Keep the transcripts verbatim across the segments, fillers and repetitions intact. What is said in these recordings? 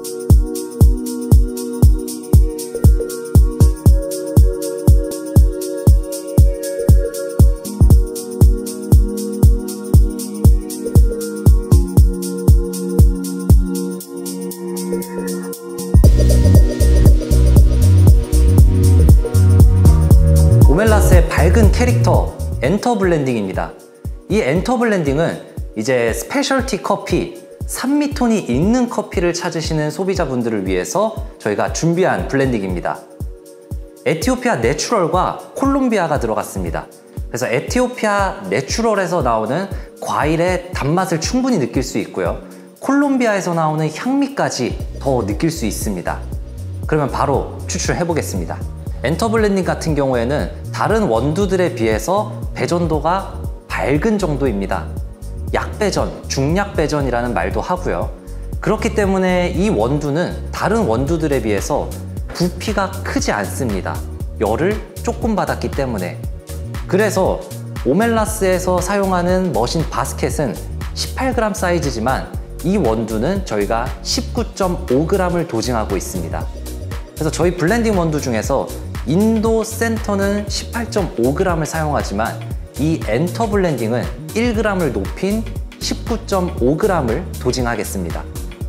오멜라스의 밝은 캐릭터 엔터 블렌딩입니다. 이 엔터 블렌딩은 이제 스페셜티 커피, 산미톤이 있는 커피를 찾으시는 소비자분들을 위해서 저희가 준비한 블렌딩입니다. 에티오피아 내추럴과 콜롬비아가 들어갔습니다. 그래서 에티오피아 내추럴에서 나오는 과일의 단맛을 충분히 느낄 수 있고요. 콜롬비아에서 나오는 향미까지 더 느낄 수 있습니다. 그러면 바로 추출해 보겠습니다. 엔터 블렌딩 같은 경우에는 다른 원두들에 비해서 배전도가 밝은 정도입니다. 약배전, 중약배전이라는 말도 하고요. 그렇기 때문에 이 원두는 다른 원두들에 비해서 부피가 크지 않습니다. 열을 조금 받았기 때문에. 그래서 오멜라스에서 사용하는 머신 바스켓은 십팔 그램 사이즈지만 이 원두는 저희가 십구 점 오 그램을 도징하고 있습니다. 그래서 저희 블렌딩 원두 중에서 인도 센터는 십팔 점 오 그램을 사용하지만 이 엔터 블렌딩은 일 그램을 높인 십구 점 오 그램을 도징하겠습니다.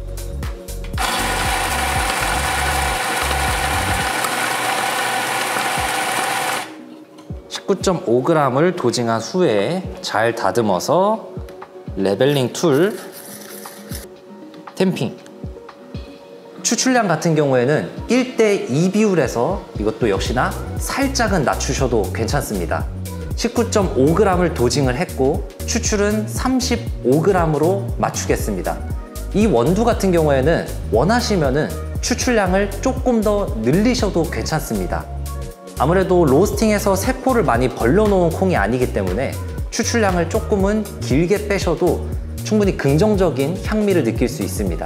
십구 점 오 그램을 도징한 후에 잘 다듬어서 레벨링 툴 탬핑. 추출량 같은 경우에는 일 대 이 비율에서 이것도 역시나 살짝은 낮추셔도 괜찮습니다. 십구 점 오 그램을 도징을 했고 추출은 삼십오 그램으로 맞추겠습니다. 이 원두 같은 경우에는 원하시면은 추출량을 조금 더 늘리셔도 괜찮습니다. 아무래도 로스팅에서 세포를 많이 벌려놓은 콩이 아니기 때문에 추출량을 조금은 길게 빼셔도 충분히 긍정적인 향미를 느낄 수 있습니다.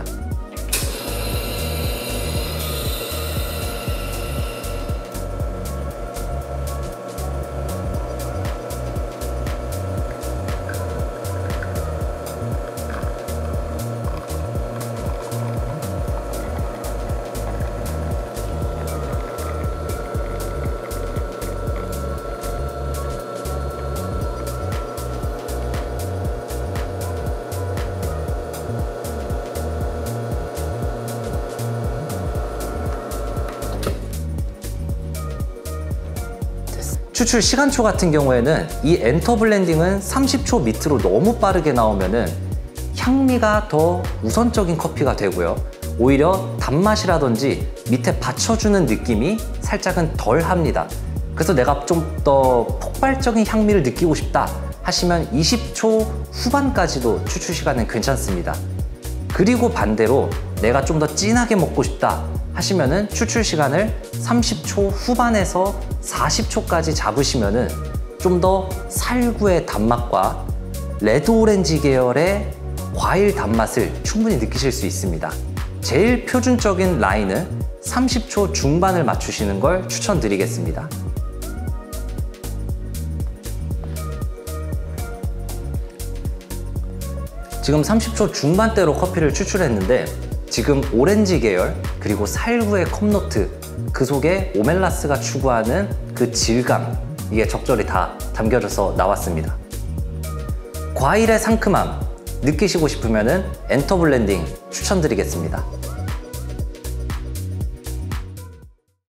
추출 시간초 같은 경우에는 이 엔터 블렌딩은 삼십 초 밑으로 너무 빠르게 나오면은 향미가 더 우선적인 커피가 되고요. 오히려 단맛이라든지 밑에 받쳐주는 느낌이 살짝은 덜 합니다. 그래서 내가 좀 더 폭발적인 향미를 느끼고 싶다 하시면 이십 초 후반까지도 추출 시간은 괜찮습니다. 그리고 반대로 내가 좀 더 진하게 먹고 싶다 하시면은 추출 시간을 삼십 초 후반에서 사십 초까지 잡으시면은 좀 더 살구의 단맛과 레드 오렌지 계열의 과일 단맛을 충분히 느끼실 수 있습니다. 제일 표준적인 라인은 삼십 초 중반을 맞추시는 걸 추천드리겠습니다. 지금 삼십 초 중반대로 커피를 추출했는데 지금 오렌지 계열 그리고 살구의 컵노트 그 속에 오멜라스가 추구하는 그 질감 이게 적절히 다 담겨져서 나왔습니다. 과일의 상큼함 느끼시고 싶으면 엔터 블렌딩 추천드리겠습니다.